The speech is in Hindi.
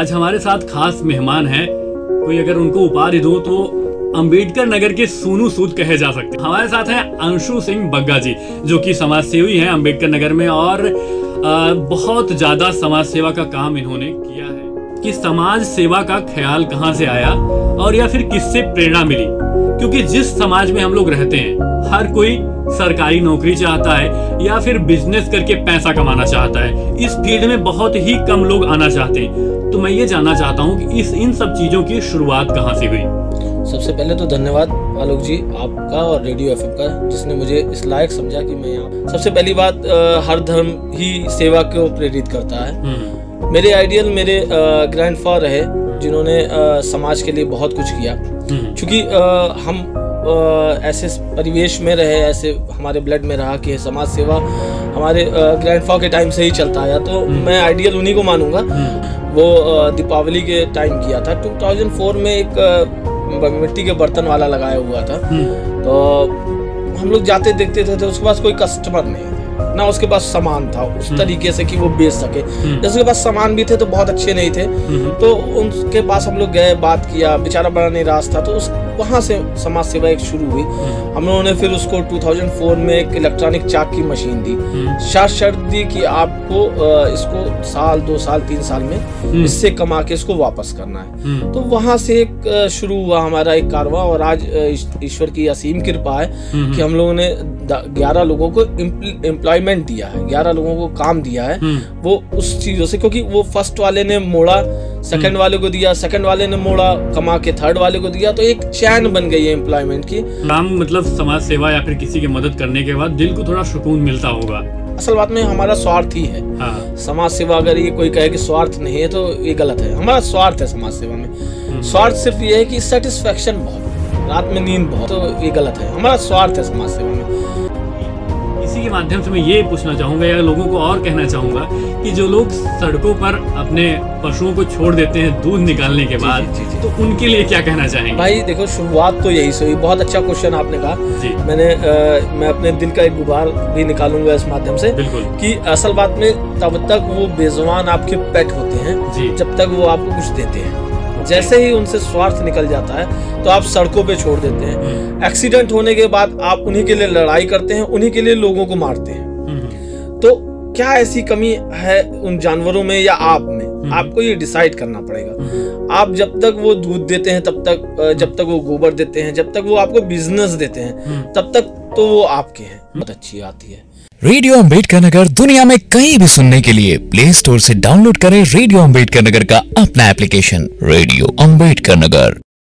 आज हमारे साथ खास मेहमान हैं। कोई अगर उनको उपाधि दो तो अंबेडकर नगर के सोनू सूद कहे जा सकते हैं। हमारे साथ हैं अंशु सिंह बग्गा जी, जो कि समाज सेवी हैं अंबेडकर नगर में, और बहुत ज्यादा समाज सेवा का काम इन्होंने किया है। कि समाज सेवा का ख्याल कहाँ से आया और या फिर किससे प्रेरणा मिली, क्योंकि जिस समाज में हम लोग रहते हैं हर कोई सरकारी नौकरी चाहता है या फिर बिजनेस करके पैसा कमाना चाहता है। इस फील्ड में बहुत ही कम लोग आना चाहते हैं। तो मैं ये जानना चाहता हूँ कि इन सब चीजों की शुरुआत कहाँ से हुई। सबसे पहले तो धन्यवाद आलोक जी आपका और रेडियो एफएम का, जिसने मुझे इस लायक समझा कि मैं यहाँ। सबसे पहली बात, हर धर्म ही सेवा को प्रेरित करता है। मेरे आइडियल मेरे ग्रैंडफादर रहे, जिन्होंने समाज के लिए बहुत कुछ किया। क्योंकि हम ऐसे परिवेश में रहे, ऐसे हमारे ब्लड में रहा कि समाज सेवा हमारे ग्रैंडफादर के टाइम से ही चलता आया। तो मैं आइडियल उन्हीं को मानूंगा। वो दीपावली के टाइम किया था। 2004 में एक मिट्टी के बर्तन वाला लगाया हुआ था। तो हम लोग जाते देखते थे तो उसके पास कोई कस्टमर नहीं थे, ना उसके पास सामान था उस तरीके से कि वो बेच सके। जिसके पास सामान भी थे तो बहुत अच्छे नहीं थे। तो उनके पास हम लोग गए, बात किया, बेचारा बड़ा निराश था। तो वहाँ से समाज सेवा एक शुरू हुई। हम लोगों ने फिर उसको 2004 में एक इलेक्ट्रॉनिक चाक की मशीन दी। शर्त दी कि आपको इसको साल 2 साल 3 साल में इससे कमा के इसको वापस करना है। तो वहाँ से एक शुरू हुआ हमारा एक कारवां, और आज ईश्वर की असीम कृपा है कि हम लोगों ने 11 लोगों को एम्प्लॉयमेंट दिया है, 11 लोगों को काम दिया है। वो उस चीजों से, क्योंकि वो फर्स्ट वाले ने मोड़ा, सेकंड वाले को दिया, सेकंड वाले ने मोड़ा कमा के थर्ड वाले को दिया, तो एक चैन बन गई है एम्प्लॉयमेंट की। काम मतलब समाज सेवा या फिर किसी की मदद करने के बाद दिल को थोड़ा सुकून मिलता होगा। असल बात में हमारा स्वार्थ ही है। समाज सेवा, अगर ये कोई कहे कि स्वार्थ नहीं है तो ये गलत है। हमारा स्वार्थ है समाज सेवा में। स्वार्थ सिर्फ ये है कि सेटिस्फेक्शन बहुत, रात में नींद बहुत, तो ये गलत है। हमारा स्वार्थ है समाज सेवा में। इसी के माध्यम से मैं ये पूछना चाहूंगा या लोगों को और कहना चाहूंगा कि जो लोग सड़कों पर अपने पशुओं को छोड़ देते हैं दूध निकालने के बाद, तो उनके लिए क्या कहना चाहेंगे? भाई देखो, शुरुआत तो यही से हुई। बहुत अच्छा क्वेश्चन आपने कहा। मैं अपने दिल का एक गुबार भी निकालूंगा इस माध्यम से कि असल बात में तब तक वो बेजुबान आपके पेट होते हैं जब तक वो आपको कुछ देते हैं। जैसे ही उनसे स्वार्थ निकल जाता है तो आप सड़कों पे छोड़ देते हैं। एक्सीडेंट होने के बाद आप उन्हीं के लिए लड़ाई करते हैं, उन्हीं के लिए लोगों को मारते हैं। तो क्या ऐसी कमी है उन जानवरों में या आप में? आपको ये डिसाइड करना पड़ेगा। आप जब तक वो दूध देते हैं तब तक, जब तक वो गोबर देते हैं, जब तक वो आपको बिजनेस देते हैं, तब तक तो वो आपके हैं। बहुत अच्छी आती है। रेडियो अंबेडकर नगर दुनिया में कहीं भी सुनने के लिए प्ले स्टोर से डाउनलोड करें रेडियो अंबेडकर नगर का अपना एप्लीकेशन, रेडियो अंबेडकर नगर।